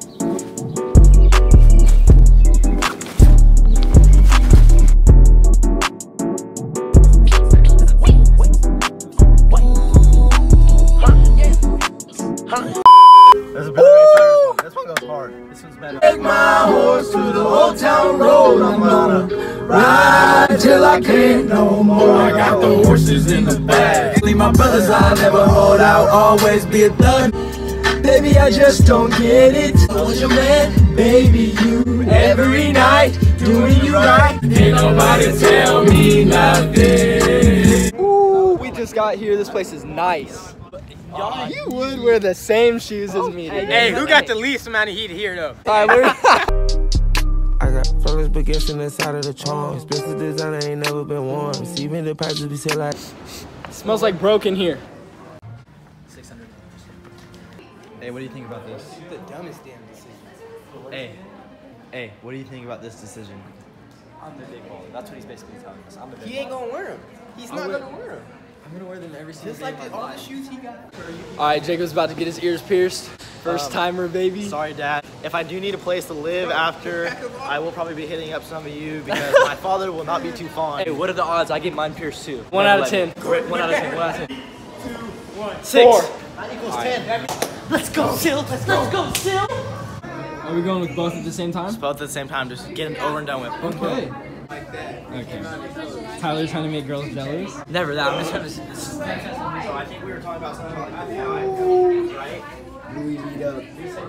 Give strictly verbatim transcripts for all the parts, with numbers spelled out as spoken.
There's a Billy Ray Cyrus one. This one goes hard. This one's better. Take my horse to the old town road. I'm gonna ride till I can't no more. I got the horses in the back. Leave my brothers, I'll never hold out. Always be a thug. Baby, I just don't get it. I was your man, baby, you every night doing you right. Ain't nobody tell me nothing. Ooh, we just got here. This place is nice. Y'all, you would wear the same shoes as me. Dude. Hey, who got the least amount of heat here though? All right, we're I got flawless baguettes in the side of the charm. Expensive designer ain't never been worn. Receiving the prices we sell like. Smells like broken here. six hundred dollars. Hey, what do you think about this? The dumbest damn decision. Hey, hey, what do you think about this decision? I'm the big baller. That's what he's basically telling us. I'm the big He ain't gonna wear them. He's not will. gonna wear them. I'm gonna wear them every single Just day like of the, my all life. the shoes he got. All right, Jacob's about to get his ears pierced. First Um, timer, baby. Sorry, Dad. If I do need a place to live after, I will probably be hitting up some of you because my father will not be too fond. Hey, what are the odds I get mine pierced too? One out of ten. Great. One out of ten. One out of ten. Six. Four. That equals ten. Let's go, Sil. Let's go. Let's go, Sil. Are we going with both at the same time? Both at the same time, just get it over and done with. Okay. Okay. Tyler's trying to make girls jealous. Never that. I'm just trying to. So I think we were talking about something like that, right? Louis Vito.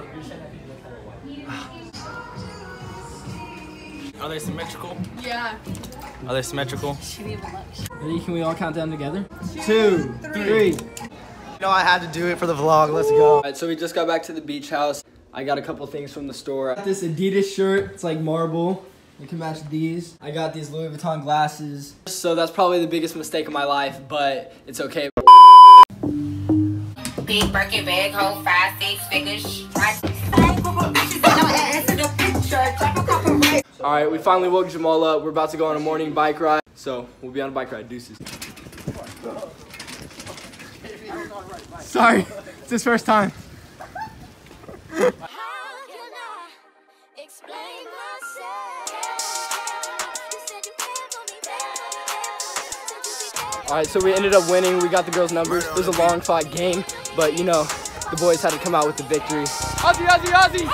Are they symmetrical? Yeah. Are they symmetrical? Ready? Can we all count down together? Two, three. You know I had to do it for the vlog. Let's go. All right, so we just got back to the beach house. I got a couple things from the store. I got this Adidas shirt. It's like marble. You can match these. I got these Louis Vuitton glasses. So that's probably the biggest mistake of my life, but it's okay. Big Birkin bag, hold five, six figures. All right, we finally woke Jamal up. We're about to go on a morning bike ride. So we'll be on a bike ride. Deuces. Sorry, it's his first time. All right, so we ended up winning. We got the girls' numbers. It was a long fought game, but you know, the boys had to come out with the victory. Aussie, Aussie, Aussie!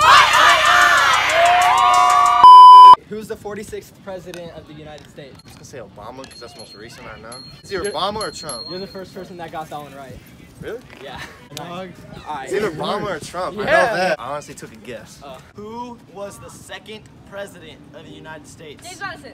Who's the forty-sixth president of the United States? I was gonna say Obama because that's the most recent I know. It's either Obama or Trump. You're the first person that got that one right. Really? Yeah. Dog. Alright. It's either Obama or Trump. Yeah. I know that. I honestly took a guess. Uh, who was the second president of the United States? James Madison.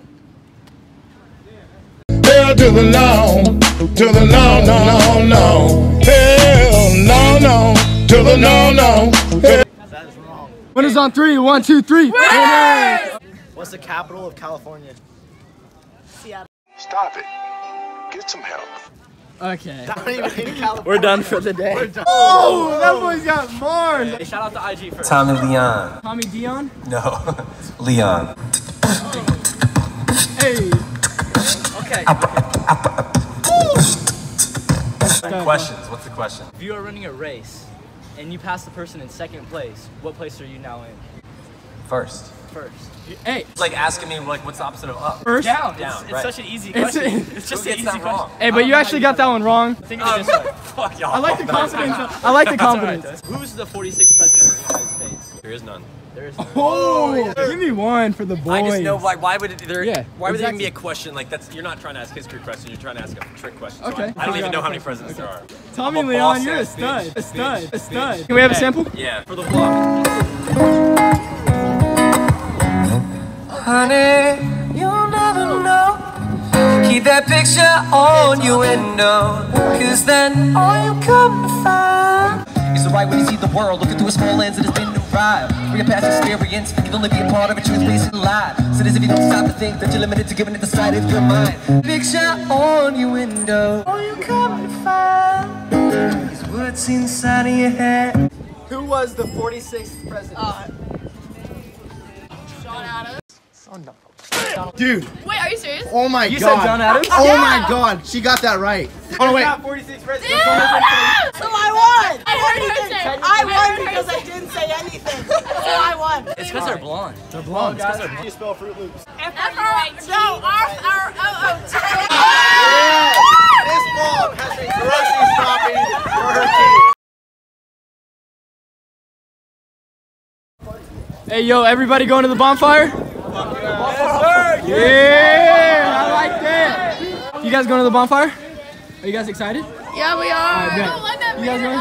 Hell to the no, to the no, no, no, no. Hell no, no, to the no, no. Hell. That is wrong. Winners on three. One, two, three. Winners! What's the capital of California? Seattle. Stop it. Get some help. Okay. Not even in California. We're done for the day. We're done. Oh, that boy's got Mars. Hey, shout out to I G first. Tommy Leon. Tommy Dion? No, Leon. Hey. Okay. Questions. What's the question? If you are running a race and you pass the person in second place, what place are you now in? First. First. Hey. It's like asking me like what's the opposite of up. First. Down. Down, It's, it's right. such an easy It's question. a- It's, just Who an gets easy that wrong? question. Hey, but you actually got that one wrong. Think of it this way. Fuck y'all. I like the confidence. I like the confidence. Who's the forty-sixth president of the United States? There is none. There is no. Oh, give me one for the boys. I just know like why would it there? Yeah, why would there even exactly. be a question like that's? You're not trying to ask history question. You're trying to ask a trick question. So Okay. I, I don't even know how many Okay. presidents there are. Tommy I'm a Leon, boss you're a ass stud. bitch. A stud. Bitch. A stud. Bitch. Can we have a Hey. sample? Yeah. For the vlog. Honey, you'll never know. Keep that picture on your window, cause then all you come to find is the right way to see the world, looking through a small lens that has been a ride. Bring a past experience, you can only be a part of a truth-based lie. So as if you don't stop to think that you're limited to giving it the sight of your mind. Picture on your window, all you come to find is what's inside of your head. Who was the forty-sixth president? Uh, John Adams. Dude. Wait, are you serious? Oh my You god. said John Adams? Oh Yeah. my god. She got that right. Oh wait. forty-sixth president. Yeah! So I won! I heard her say. I won because I didn't say anything. so I won. It's because they're blonde. They're blonde, guys. How do you spell Fruit Loops? F R no, R R O O T. This mom has been grocery shopping for her kids. Hey, yo, everybody going to the bonfire? Yes, sir. Yeah, I like that. You guys going to the bonfire? Are you guys excited? Yeah, we are. You guys going?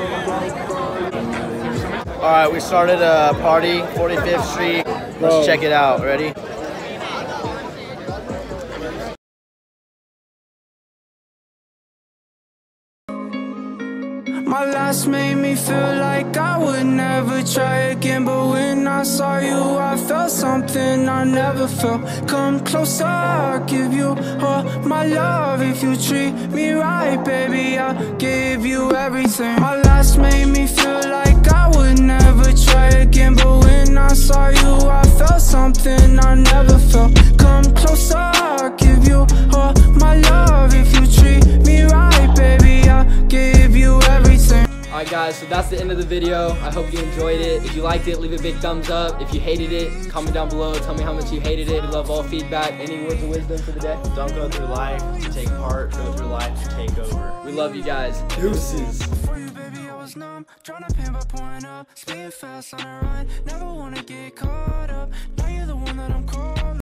All right, we started a party, forty-fifth Street. Let's check it out. Ready? My last made me feel like I would never try again, but when I saw you I felt something I never felt. Come closer, I'll give you all my love. If you treat me right, baby, I'll give you everything. My last made me feel like I would never try again, but when I saw you I felt something I never felt. Come closer, I'll give you all my love. If you treat me right, baby, I'll give you everything. Alright guys, so that's the end of the video. I hope you enjoyed it. If you liked it, leave a big thumbs up. If you hated it, comment down below. Tell me how much you hated it. We love all feedback. Any words of wisdom for the day? Don't go through life to take part. Go through life to take over. We love you guys. Deuces. Numb, tryna pin by pouring up, speed fast on a run, never wanna get caught up. Now you're the one that I'm calling.